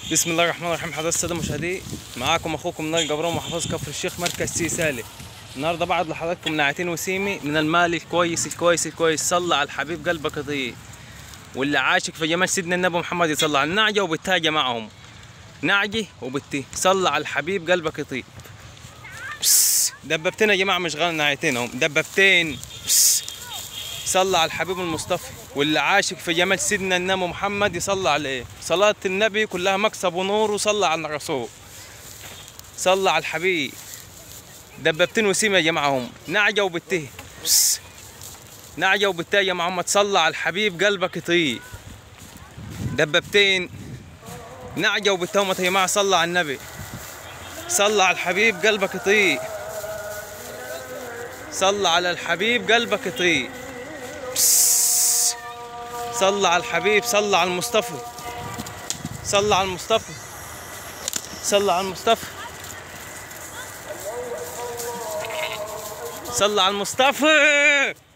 بسم الله الرحمن الرحيم. حضرات الساده المشاهدين، معاكم اخوكم نايل جبران محافظ كفر الشيخ مركز سي سالم. النهارده بعد لحضراتكم نعتين وسيمي من المال الكويس الكويس الكويس. صلى على الحبيب قلبك يطيب، واللي عاشق في جمال سيدنا النبي محمد يصلى على النعجه وبالتاجه معهم نعجه وبالتيه. صلى على الحبيب قلبك يطيب. دببتين يا جماعه، مش غير نعتين اهم، دببتين. صلى على الحبيب المصطفى، واللي عاشق في جمال سيدنا النبي محمد يصلى عليه. صلاة النبي كلها مكسب ونور، وصلى على الرسول. صلى على الحبيب. دببتين وسيم يا جماعه هم، نعجه وبالته. نعجه وبالته يا محمد. صلى على الحبيب قلبك يطيب. دببتين نعجه وبالته يا جماعه. صلى على النبي. صلى على الحبيب قلبك يطيب. صلى على الحبيب قلبك يطيب. صلى على الحبيب. صلى على المصطفى. صلى على المصطفى. صلى على المصطفى. صلى على المصطفى.